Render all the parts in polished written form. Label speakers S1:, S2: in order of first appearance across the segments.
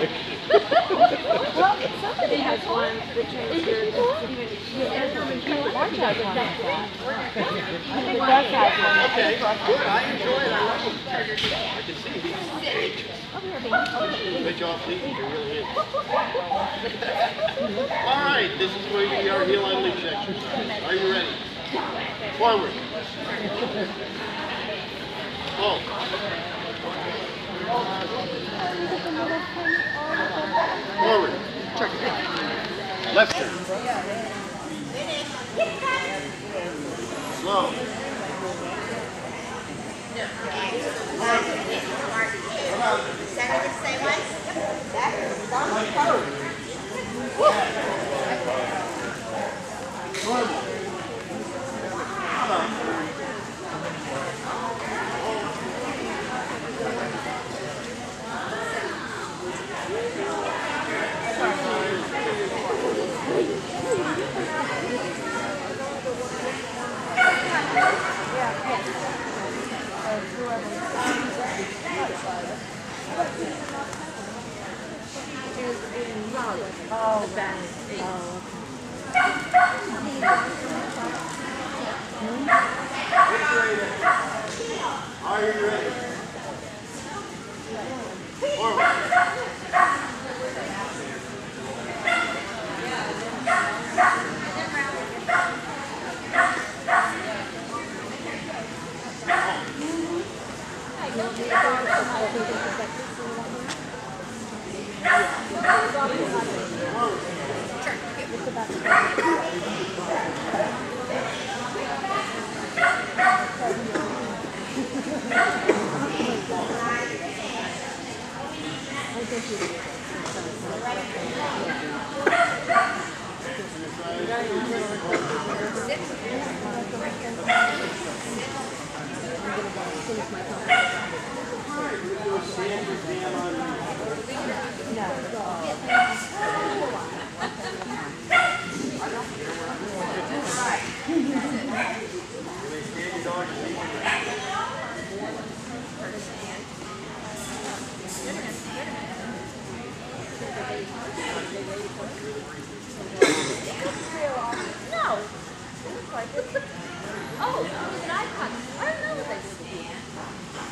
S1: Well, somebody has one that turns your March has one like that. I think Russ has one.
S2: Okay, good. I enjoy it. I love it. I can see he's good job, Steve. You really is. All right, this is going to be our heel unleash exercise. Are you ready? Forward. Oh. Forward. Check it. Left turn. Slow.
S3: Center the same way?
S1: Oh, that.
S2: Are you ready? Forward.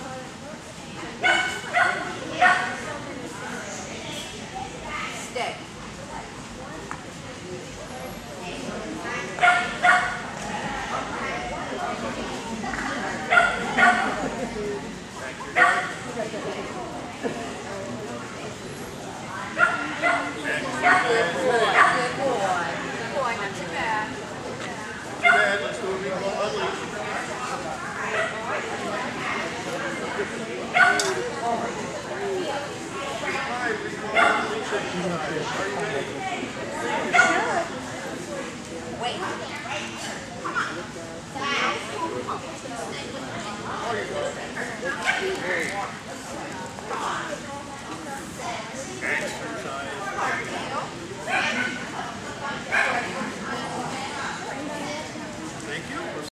S3: Stay.